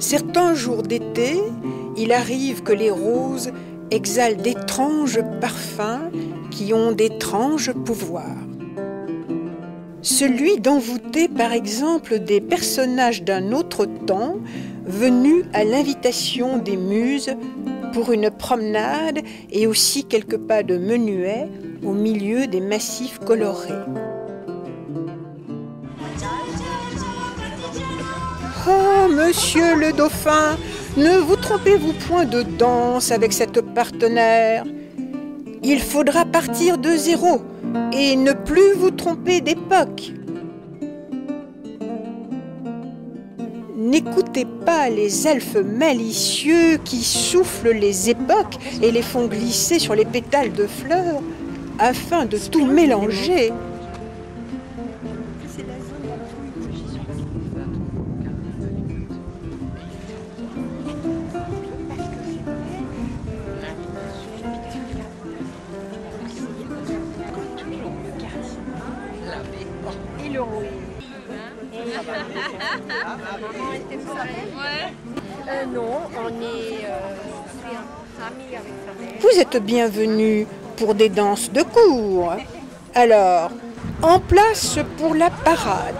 Certains jours d'été, il arrive que les roses exhalent d'étranges parfums qui ont d'étranges pouvoirs. Celui d'envoûter par exemple des personnages d'un autre temps venus à l'invitation des muses pour une promenade et aussi quelques pas de menuet au milieu des massifs colorés. Oh, monsieur le dauphin, ne vous trompez-vous point de danse avec cette partenaire. Il faudra partir de zéro et ne plus vous tromper d'époque. N'écoutez pas les elfes malicieux qui soufflent les époques et les font glisser sur les pétales de fleurs afin de tout mélanger. Et le rouille. Non, on est amis avec sa mère. Vous êtes bienvenus pour des danses de cour. Alors, en place pour la parade.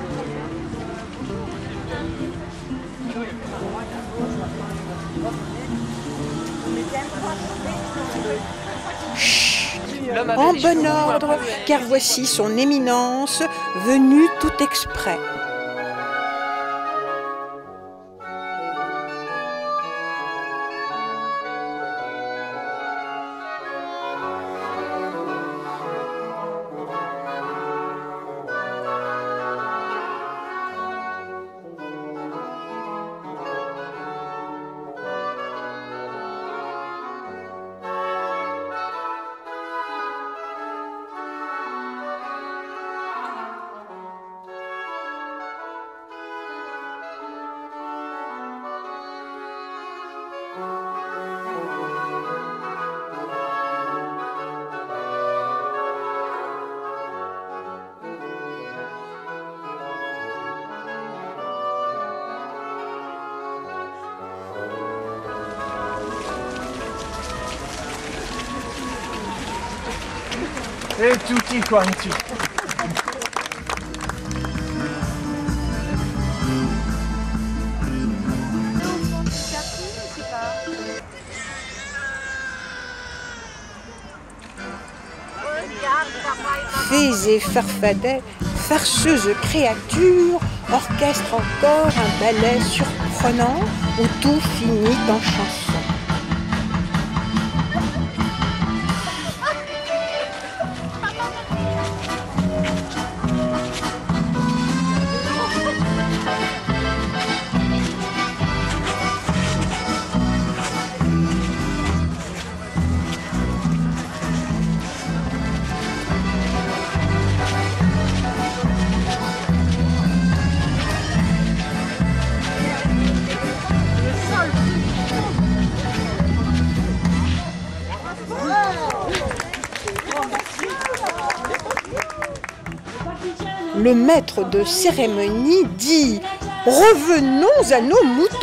Chut, en bon ordre, car voici son éminence venue tout exprès. E tutti quanti. Fées et farfadets, farceuses créatures, orchestrent encore un ballet surprenant où tout finit en chanson. Le maître de cérémonie dit « Revenons à nos moutons ».